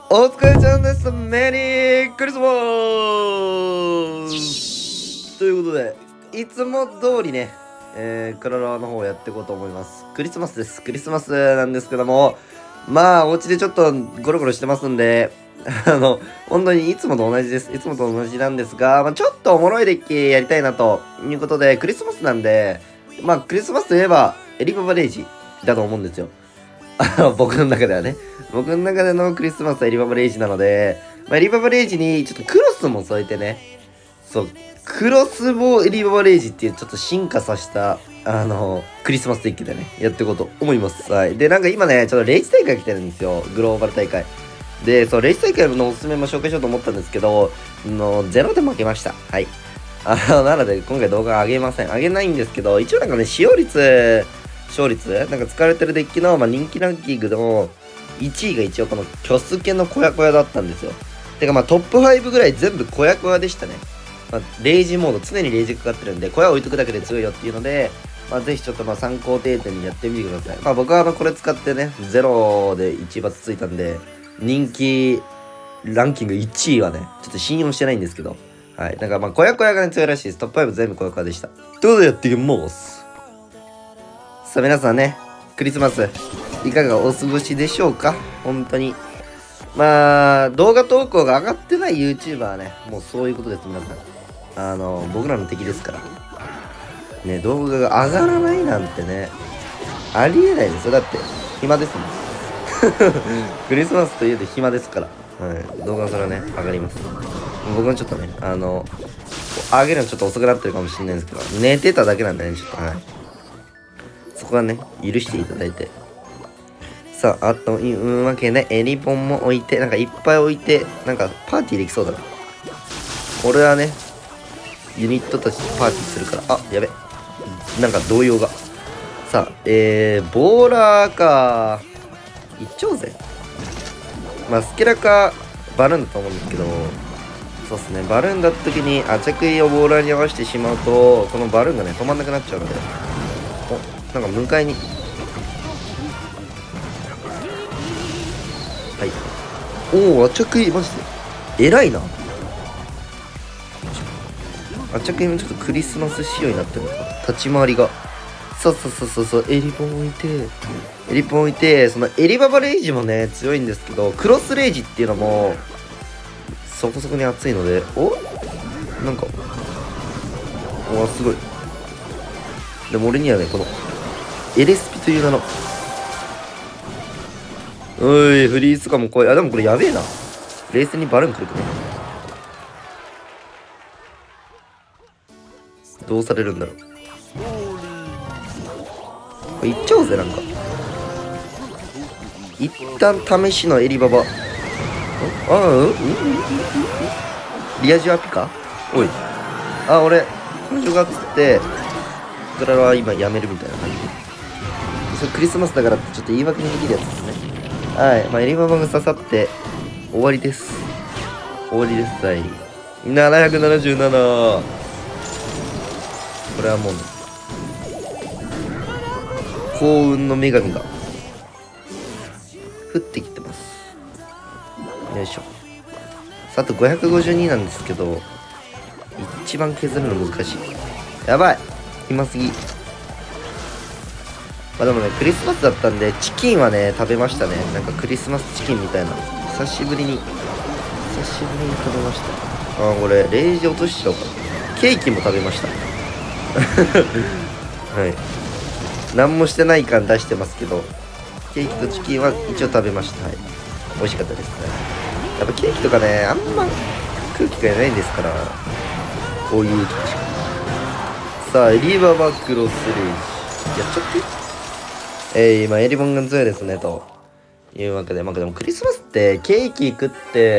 お疲れちゃんです。メリークリスマスということで、いつも通りね、クラロワの方をやっていこうと思います。クリスマスです。クリスマスなんですけども、まあ、お家でちょっとゴロゴロしてますんで、本当にいつもと同じです。いつもと同じなんですが、ちょっとおもろいデッキやりたいなということで、クリスマスなんで、クリスマスといえば、エリババレイジだと思うんですよ。僕の中ではね。僕の中でのクリスマスはエリババレイジなので、エリババレイジにちょっとクロスも添えてね、そう、クロスボウエリババレイジっていうちょっと進化させた、クリスマスデッキでね、やっていこうと思います。はい。で、今ね、ちょっとレイジ大会来てるんですよ。グローバル大会。で、そう、レイジ大会のおすすめも紹介しようと思ったんですけど、0で負けました。はい。なので、今回動画上げません。上げないんですけど、一応ね、勝率、使われてるデッキの、人気ランキングの1位が一応このキョスケのコヤコヤだったんですよ。てかトップ5ぐらい全部コヤコヤでしたね。レイジモード、常にレイジかかってるんで、コヤ置いとくだけで強いよっていうので、ぜひちょっと参考程度にやってみてください。僕はこれ使ってね、0で1バツついたんで、人気ランキング1位はね、ちょっと信用してないんですけど、はい。コヤコヤがね、強いらしいです。トップ5全部コヤコヤでした。ということでやっていきます。さあ皆さんね、クリスマスいかがお過ごしでしょうか。本当に動画投稿が上がってない YouTuber はね、もうそういうことです。皆さん僕らの敵ですからね。動画が上がらないなんてね、ありえないですよ。だって暇ですもんクリスマスといえば暇ですから、はい、動画それはね上がります。僕もちょっとね上げるのちょっと遅くなってるかもしれないんですけど、寝てただけなんでね、ちょっとはい、そこはね許していただいて。さあ、というわけで、リボンも置いて、いっぱい置いて、パーティーできそうだな。俺はね、ユニットたちとパーティーするから、あ、やべ。動揺が。さあ、ボーラーか。いっちゃおうぜ。スケラか、バルーンだと思うんですけど、そうっすね、バルーンだった時に、着衣をボーラーに合わせてしまうと、このバルーンがね、止まんなくなっちゃうので、迎えに、はい。おお、アチャクイマジで偉いな。アチャクイもちょっとクリスマス仕様になってるのか。立ち回りが。そう、エリボン置いて、そのエリババレイジもね強いんですけど、クロスレイジっていうのもそこそこに熱いので、おすごい。でも俺にはね、このエレスピという名の、おい、フリースとかも怖い。でもこれやべえな。冷静にバルーン来るとね。どうされるんだろう。これいっちゃおうぜ、一旦試しのエリババ。リア充アピかおい。俺、彼女がっつって、クララは今やめるみたいな感じで。それクリスマスだからってちょっと言い訳にできるやつですね。はい。エリババが刺さって終わりです。はい。777。これはもう、幸運の女神が降ってきてます。よいしょ。あと552なんですけど、一番削るの難しい。やばい、暇すぎ。でもね、クリスマスだったんで、チキンはね、食べましたね。クリスマスチキンみたいな。久しぶりに食べました。これ、レイジ落としちゃおうかな。ケーキも食べました。はい。何もしてない感出してますけど、ケーキとチキンは一応食べました。はい。美味しかったですね。やっぱケーキとかね、あんま空気がないんですから、こういう時しか。さあ、エリババクロスレイジ。やっちゃって。今、エリボンが強いですね、というわけで。でもクリスマスってケーキ食って、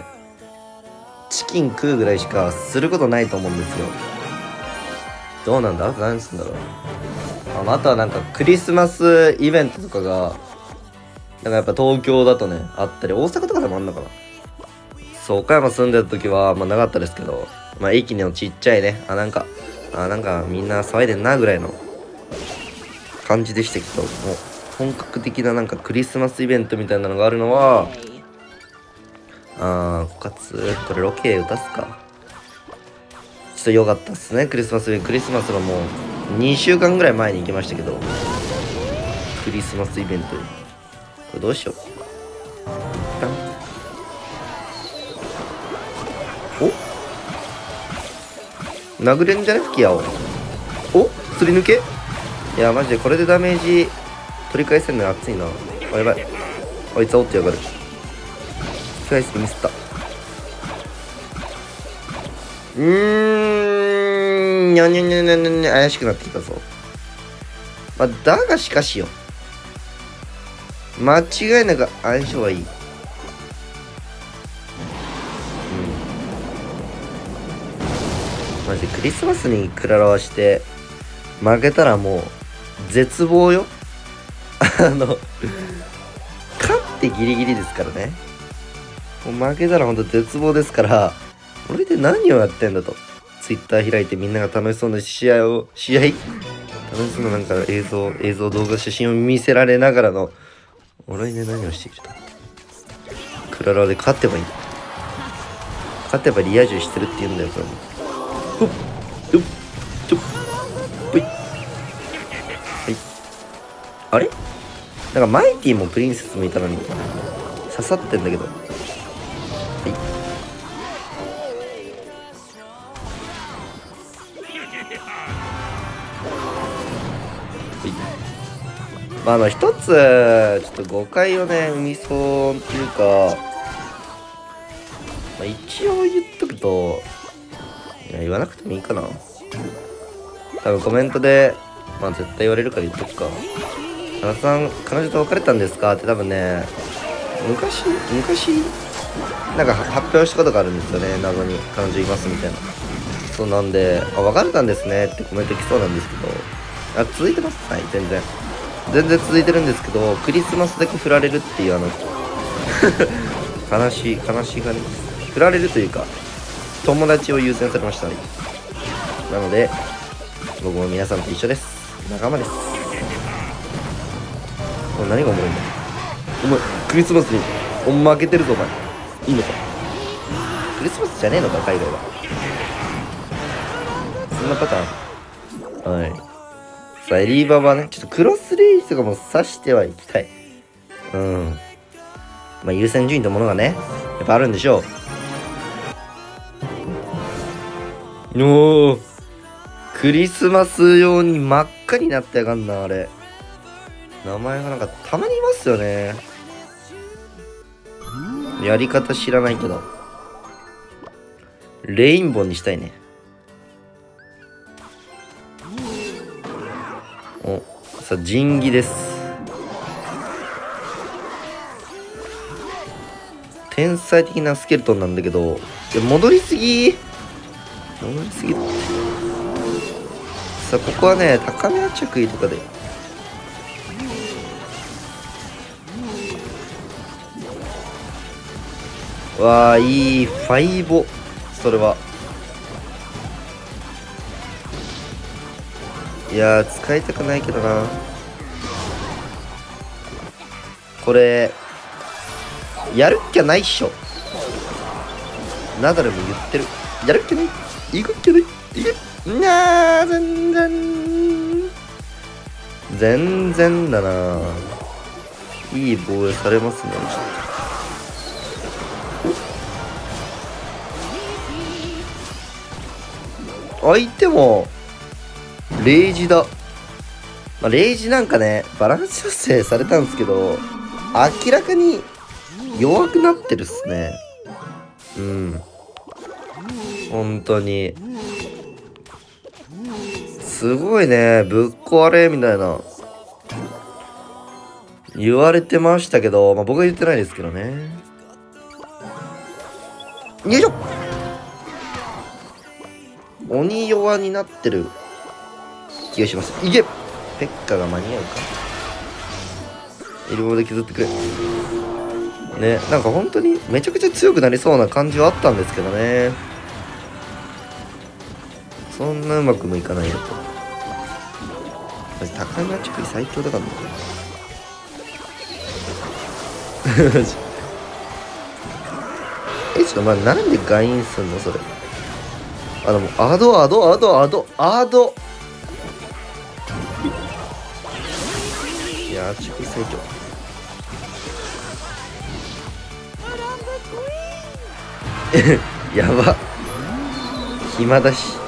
チキン食うぐらいしかすることないと思うんですよ。どうなんだ？何すんだろう。あとはクリスマスイベントとかが、やっぱ東京だとね、あったり、大阪とかでもあんのかな。そう、岡山住んでた時は、なかったですけど、駅のちっちゃいね、みんな騒いでんなぐらいの感じでしたけど、もう、本格的なクリスマスイベントみたいなのがあるのは、 枯渇。これロケ打たすか。ちょっと良かったっすね。クリスマスのもう2週間ぐらい前に行きましたけど、クリスマスイベントに。これどうしよう。お、殴れんじゃね吹き矢を。お、すり抜け。いやマジでこれでダメージ取り返せるの熱いな。あ、やばい、あいつはおってやがる。引き返すミスった。にゃにゃにゃにゃにゃにゃ、怪しくなってきたぞ。まあ、だがしかしよ、間違いなく相性はいい。マジでクリスマスにクララはして負けたらもう絶望よ。勝ってギリギリですからね。もう負けたらほんと絶望ですから、俺で何をやってんだと。ツイッター開いてみんなが楽しそうな試合楽しそうななんか映像動画写真を見せられながらの、俺で何をしていると。クララで勝てばいいんだ。勝てばリア充してるって言うんだよ、それも。ほっよっちょっほい。はい。あれなんかマイティもプリンセスもいたのに刺さってんだけど。はい。まあ一つちょっと誤解をね生みそうっていうか、まあ、一応言っとくと、いや言わなくてもいいかな。多分コメントでまあ絶対言われるから言っとくか。花さん彼女と別れたんですかって多分ね、昔なんか発表したことがあるんですよね。謎に彼女いますみたいな。そうなんで、あ、別れたんですねってコメント来そうなんですけど、あ、続いてます。はい、全然続いてるんですけど、クリスマスだけ振られるっていう悲しいがね、振られるというか友達を優先されましたね。なので僕も皆さんと一緒です。仲間です。お前何がおもろいんだ。お前クリスマスに負けてるぞお前。いいのか。クリスマスじゃねえのか海外は。そんなパターン。はい。さあエリーババね、ちょっとクロスレイとかも刺してはいきたい。まあ優先順位とものがねやっぱあるんでしょう。おー、クリスマス用に真っ赤になってやがんな。あれ名前がなんかたまにいますよね。やり方知らないけどレインボーにしたいね。お、さあ仁義です。天才的なスケルトンなんだけど、いや戻りすぎだって。さあここはね高め着衣とかでわあいいファイボ。それはいやー使いたくないけどな。これやるっきゃないっしょ。ナダルも言ってる。やるっきゃない、行くっきゃない、行くなー。全然だな。いい防衛されますね。相手もレイジだ。まあ、レイジなんかねバランス調整されたんですけど明らかに弱くなってるっすね。本当にすごいね。ぶっ壊れみたいな言われてましたけど、まあ、僕は言ってないですけどね。よいしょ。鬼弱になってる気がします。いけ、ペッカが間に合うか。エルボーで削ってくれね。なんか本当にめちゃくちゃ強くなりそうな感じはあったんですけどね。そんなうまくもいかないよと。マジ高いなちょい最強だからね。 ちょっとまあなんでガインすんのそれ。あ、でもアドアドアドアドアド。いやー、チキ最強。やば。暇だし。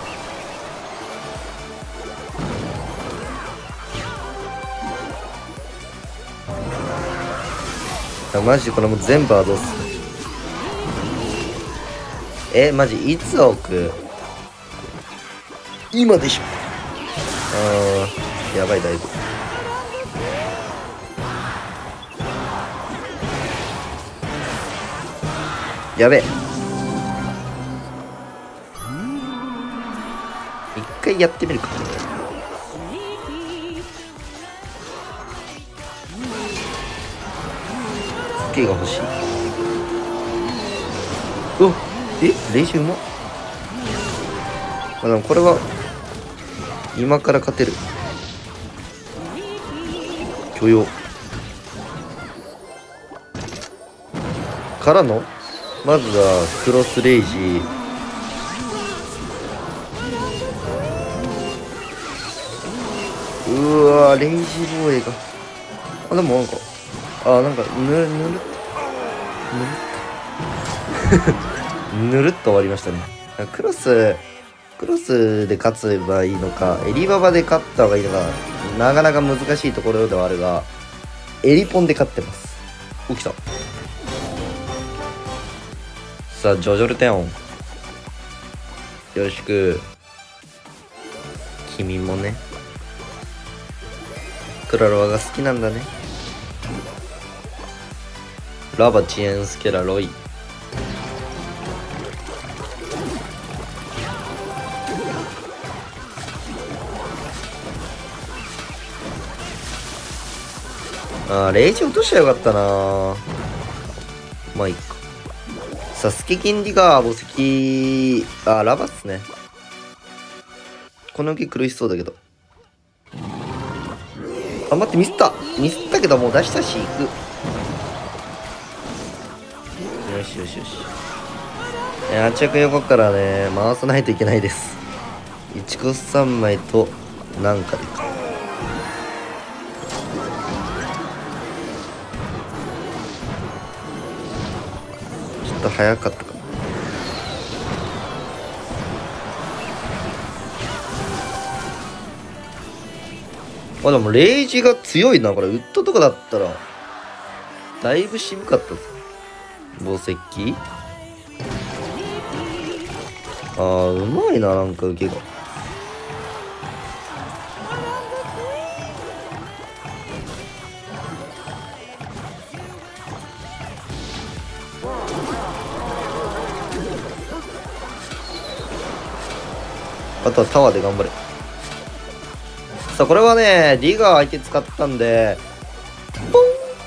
マジこれもう全部アドっす。マジいつ置く？今でしょ。やばいだいぶ。やべえ。一回やってみるか。スケが欲しい。お、練習うまっ。でもこれは今から勝てる。許容からのまずはクロスレイジ。うわー、レイジ防衛が。でもなんかなんかぬるっぬるっと終わりましたね。クロスで勝つばいいのか、エリババで勝った方がいいのか、なかなか難しいところではあるが、エリポンで勝ってます。起きた。さあ、ジョジョルテオン。よろしく。君もね。クラロワが好きなんだね。ラバチエンスケラロイ。レイジ落としたらよかったな。まあいいか。サスケキンディガー墓石。ラバっすね。この受け苦しそうだけど。待って、ミスったけどもう出したし行く。よしよしよし。着横からね回さないといけないです。1コス3枚となんかでか。ちょっと早かったかな。でもレイジが強いな。これウッドとかだったらだいぶ渋かったぞ。宝石。うまいな、なんか受けが。あとはタワーで頑張れ。さあ、これはね、ディガー相手使ったんで、ポン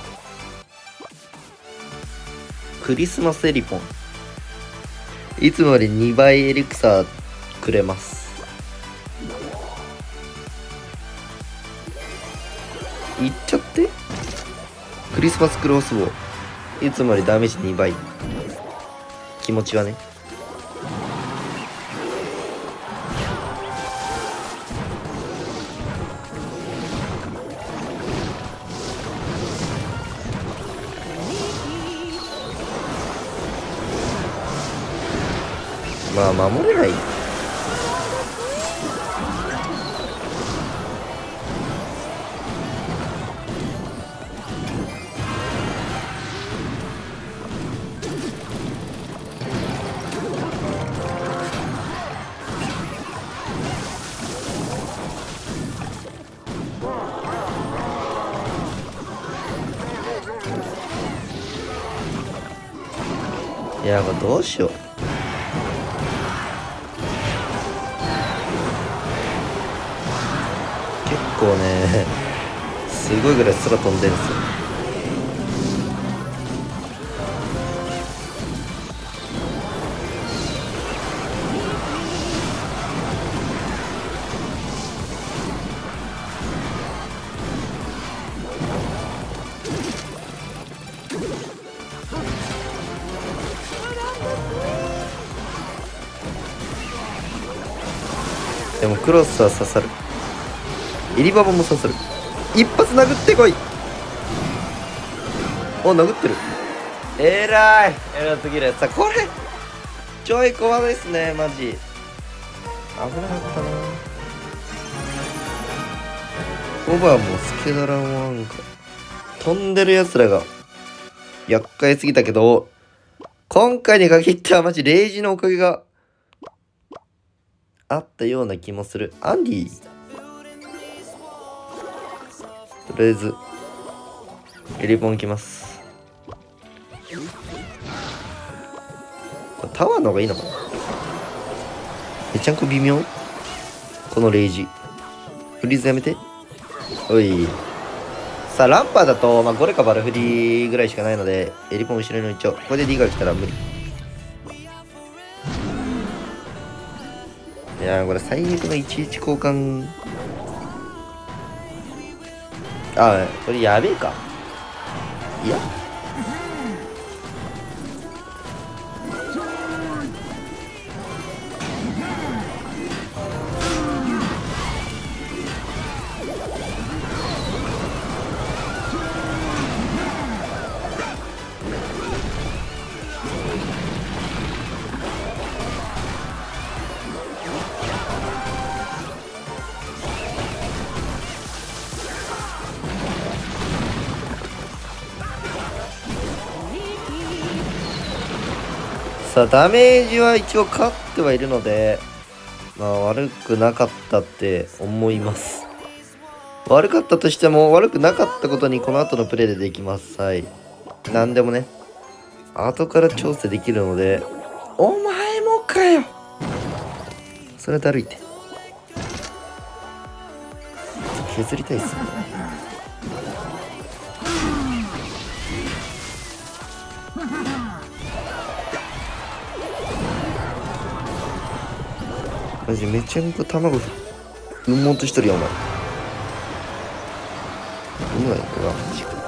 クリスマスエリポン。いつもより2倍エリクサーくれます。いっちゃって。クリスマスクロスボウ。いつもよりダメージ2倍。気持ちはね。まあ守れない。いや、これどうしよう。結構ね、すごいぐらい空飛んでるんですよ。 でもクロスは刺さる。エリババも刺さる。一発殴ってこい。お、殴ってる。えらいすぎる。さあこれちょい怖いですねマジ。危なかったな。オーバーもスケダラもなんか飛んでるやつらが厄介すぎたけど、今回に限ってはマジレイジのおかげがあったような気もする。アンディとりあえずエリボンきます。タワーの方がいいのかな。めちゃんこ微妙。このレイジフリーズやめて。おいさあランパーだと、ゴレかバルフリーぐらいしかないのでエリポン後ろに置いちゃおう。これで D が来たら無理。いやーこれ最悪の11交換。あこれやべえか。いやさあダメージは一応勝ってはいるので、悪くなかったって思います。悪かったとしても悪くなかったことにこの後のプレイでできます。はい、何でもね後から調整できるので。お前もかよ。それはだるいって。削りたいっすね。マジめちゃめちゃ卵産もうとしとるやんお前。産むわよこれはマジか。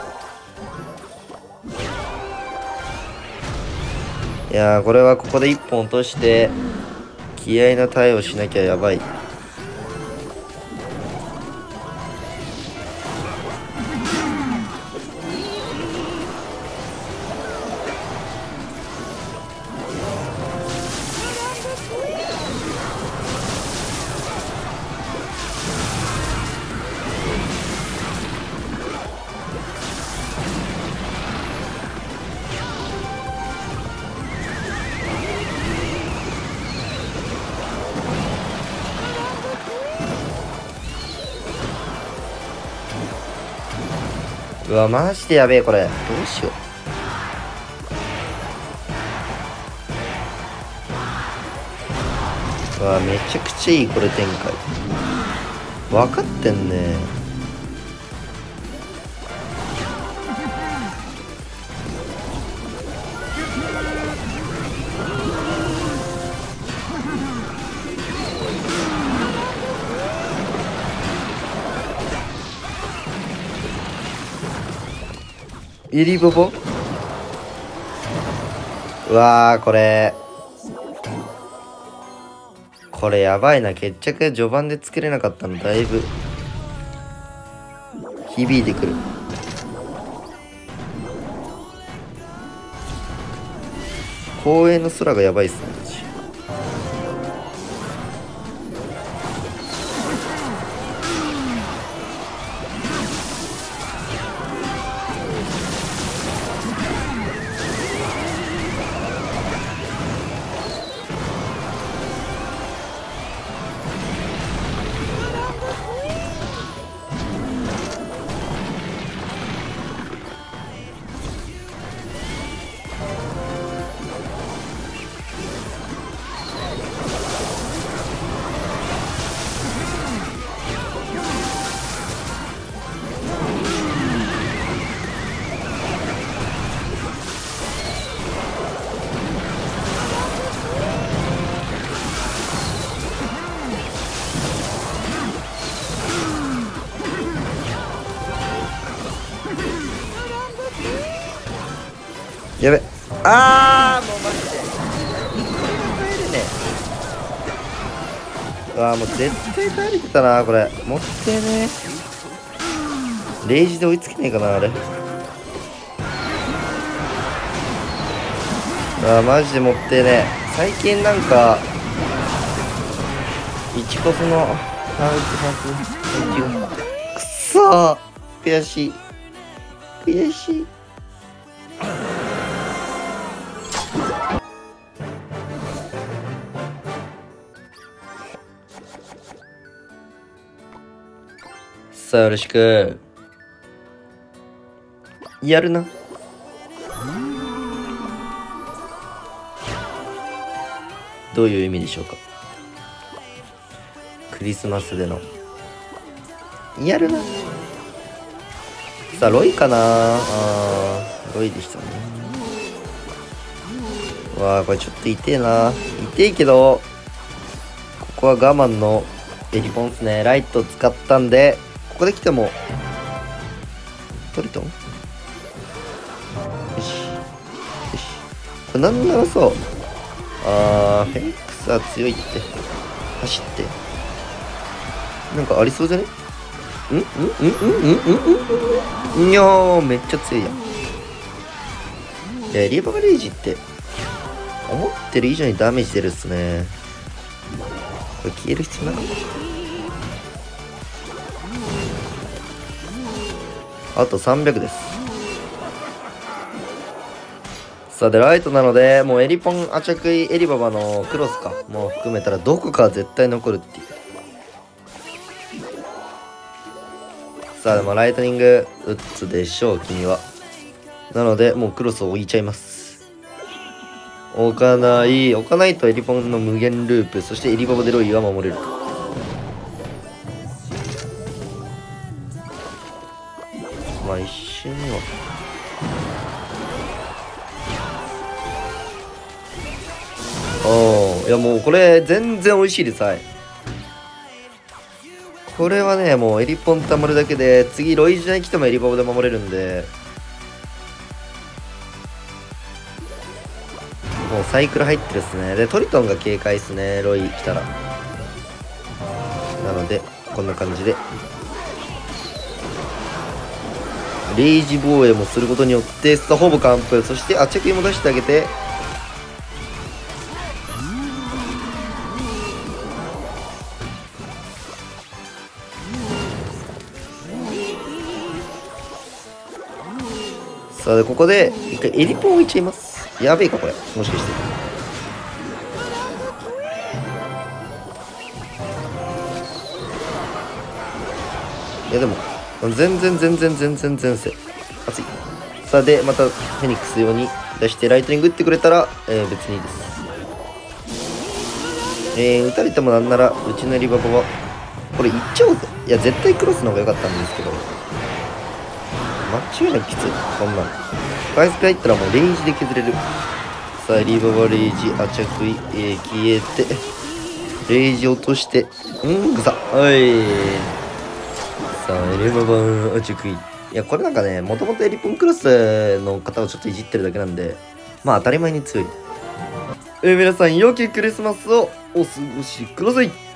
いやーこれはここで1本落として気合の対応しなきゃやばい。うわマジでやべえこれどうしよう。うわめちゃくちゃいいこれ展開分かってんね。エリボボ。うわーこれやばいな。決着序盤で作れなかったのだいぶ響いてくる。公園の空がやばいっすね。やべ。あーもうマジでこれが入るね。 うわもう絶対耐えれてたなこれ。もってね。レイジで追いつけねえかなあれ。マジでもってね。最近なんか1コスのくっそー悔しい悔しい。さあよろしくやるな。どういう意味でしょうか。クリスマスでのやるな。さあロイかな。ロイでしたね。わあこれちょっと痛えな。痛えけどここは我慢のエリポンっすね。ライト使ったんでここで来てもトリトンよしよし。これなんならそうフェニックスは強いって。走ってなんかありそうじゃね。いやーめっちゃ強いやん。いやリーバーレイジって思ってる以上にダメージ出るっすね。これ消える必要なかった。あと300です。さあでライトなのでもうエリポンアチャクイエリババのクロスかもう含めたらどこかは絶対残るっていう。さあでもライトニング打つでしょう君は。なのでもうクロスを置いちゃいます。置かないとエリポンの無限ループ、そしてエリババでロイは守れるか。まあ一瞬にはいやもうこれ全然美味しいです。はいこれはねもうエリポンたまるだけで次ロイジャに来てもエリババで守れるんでもうサイクル入ってるっすね。でトリトンが警戒っすねロイ来たら。なのでこんな感じでレイジ防衛もすることによってほぼ完封、そしてアチャクイも出してあげてさあでここで一回エリポン置いちゃいます。やべえかこれもしかして。いやでも全然前世熱い。さあでまたフェニックス用に出してライトニング打ってくれたら、別にいいです。打たれてもなんならうちのエリババはこれいっちゃおうぜ。いや絶対クロスの方が良かったんですけど間違いなくきついこんなん。バイスペ入ったらもうレイジで削れる。さあエリババレイジアチャクイ、消えてレイジ落としてぐさはいさあエリババアチャクイ。いやこれなんかねもともとエリポンクロスの方をちょっといじってるだけなんでまあ当たり前に強い。皆さん良きクリスマスをお過ごしください。